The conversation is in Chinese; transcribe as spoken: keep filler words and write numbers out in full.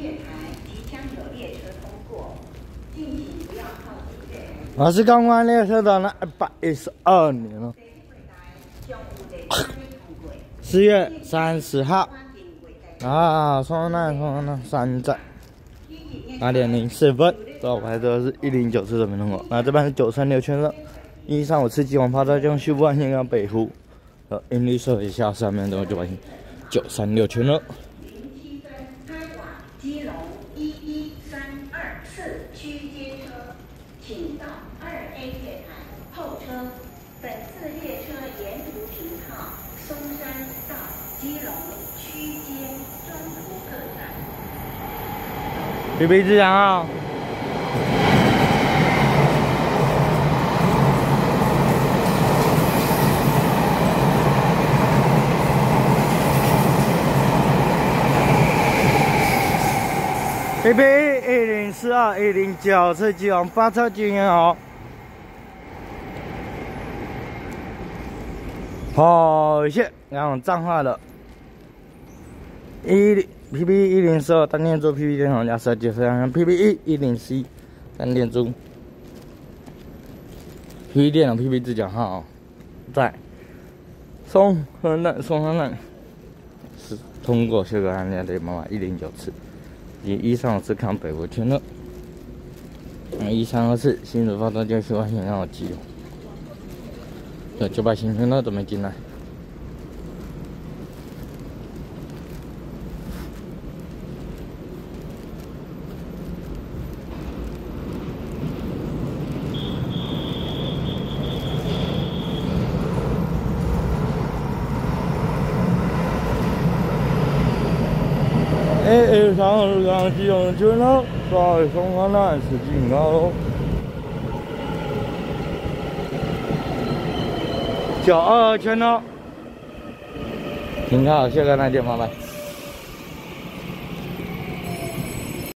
我是刚刚列车到那一百一十二年了，四月三十号啊，双南双南山站八点零四分，到排的是一零九次的没通过。那这边是九三六圈了，一三五次基本跑道将西部岸线跟北湖，呃，音律设一下上面的就把九三六圈了。 基隆一一三二四区间车，请到二 A 月台候车。本次列车沿途停靠松山到基隆区间中途各站。 B B 自强号。 P P 一零四二一零九次机往发车经验好。好谢，然后脏话的。一 P P 一零四二单电柱 P P 电脑加设计非常 P P 一一零 C 单电柱 P P 电脑 P P 自讲号在松河南松河南是通过这个案例的妈妈一零九次。 一三二四看北湖圈了，一三二四新竹发动机外线让我记哦。对，九百新圈了都没进来。哎哎，上路上基隆圈了，在松安南是警告喽。九二圈了，停靠，谢谢那电麻烦。